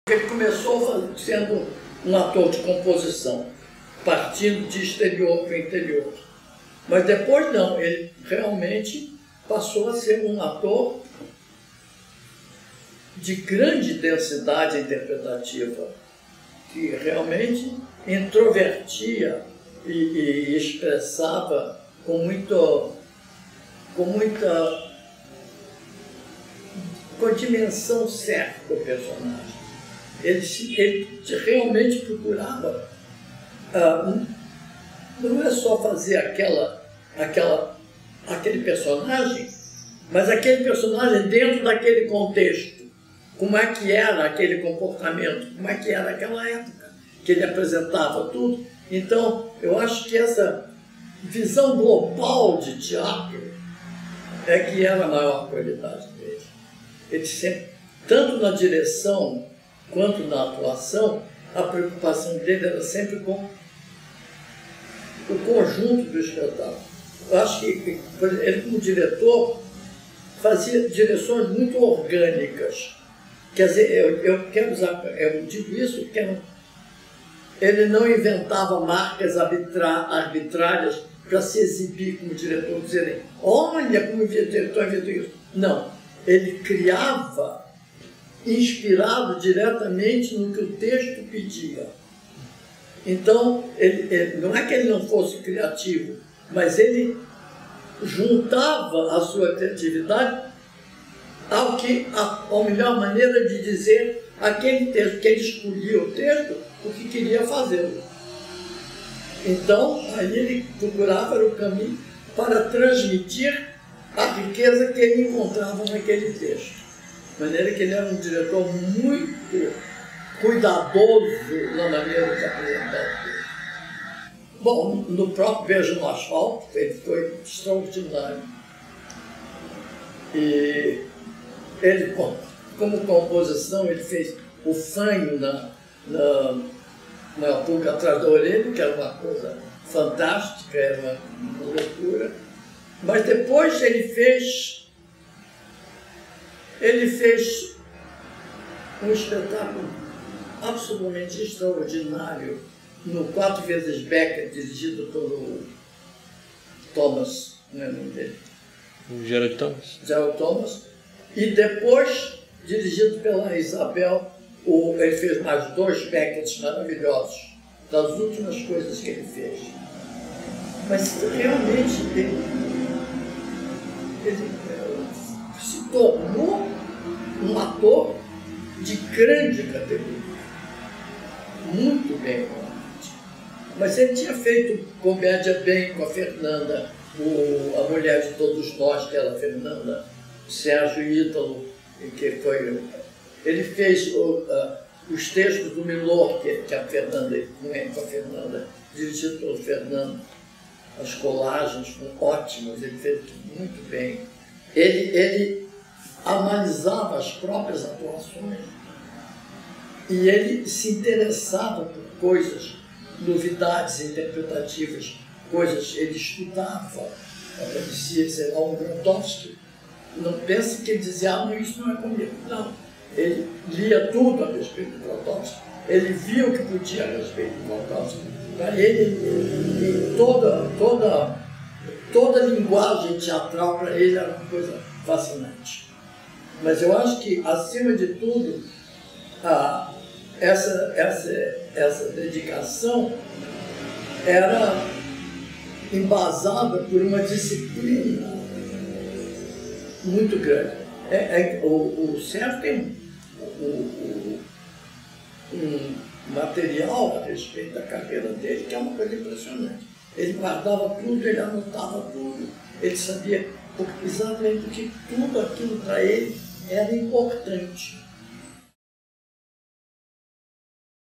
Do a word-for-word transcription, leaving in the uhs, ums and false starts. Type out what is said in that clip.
Ele começou sendo um ator de composição, partindo de exterior para interior. Mas depois não, ele realmente passou a ser um ator de grande densidade interpretativa, que realmente introvertia e, e expressava com, muito, com muita com a dimensão certa do personagem. Ele, ele realmente procurava, uh, um, não é só fazer aquela, aquela, aquele personagem, mas aquele personagem dentro daquele contexto. Como é que era aquele comportamento, como é que era aquela época, que ele apresentava tudo. Então, eu acho que essa visão global de teatro é que era a maior qualidade dele. Ele sempre, tanto na direção quanto na atuação, a preocupação dele era sempre com o conjunto do espetáculo. Eu acho que ele, como diretor, fazia direções muito orgânicas. Quer dizer, eu, eu quero usar, eu digo isso porque não, ele não inventava marcas arbitra, arbitrárias para se exibir como diretor, dizerem, olha como o diretor inventou isso. Não, ele criava inspirado diretamente no que o texto pedia. Então, ele, ele, não é que ele não fosse criativo, mas ele juntava a sua criatividade ao que, a, a melhor maneira de dizer aquele texto, que ele escolhia o texto, o que queria fazê-lo. Então, aí ele procurava o caminho para transmitir a riqueza que ele encontrava naquele texto. De maneira que ele era um diretor muito cuidadoso na maneira de apresentar o texto. Bom, no próprio Beijo no Asfalto, ele foi extraordinário. E ele, como composição, ele fez o fanho na, na, na pulga atrás da orelha, que era uma coisa fantástica, era uma, uma loucura. Mas depois ele fez, ele fez um espetáculo absolutamente extraordinário no Quatro Vezes Becker, dirigido pelo Thomas, não é o nome dele? O Gerald Thomas. Gerald Thomas. E depois, dirigido pela Isabel, o, ele fez mais dois Beckets maravilhosos, das últimas coisas que ele fez. Mas realmente ele, ele se tornou um ator de grande categoria, muito bem. Mas ele tinha feito comédia bem com a Fernanda, o, a mulher de todos nós, que era a Fernanda, Sérgio Ítalo, que foi, ele fez o, uh, os textos do Milor, que, que a Fernanda, não é com a Fernanda, dirigido pelo Fernando, as colagens foram ótimas, ele fez muito bem. Ele, ele analisava as próprias atuações e ele se interessava por coisas, novidades interpretativas, coisas, ele estudava. Ele dizia, dizer, ao Grotowski, não pense que ele dizia, ah, não, isso não é comigo. Não, ele lia tudo a respeito do Grotowski, ele via o que podia a respeito do Grotowski. Para ele, ele toda, toda, toda a linguagem teatral para ele era uma coisa fascinante. Mas eu acho que, acima de tudo, a, essa, essa, essa dedicação era embasada por uma disciplina muito grande. É, é, o, o Sérgio tem um, um, um material a respeito da carreira dele que é uma coisa impressionante. Ele guardava tudo, ele anotava tudo, ele sabia exatamente porque tudo aquilo para ele era importante.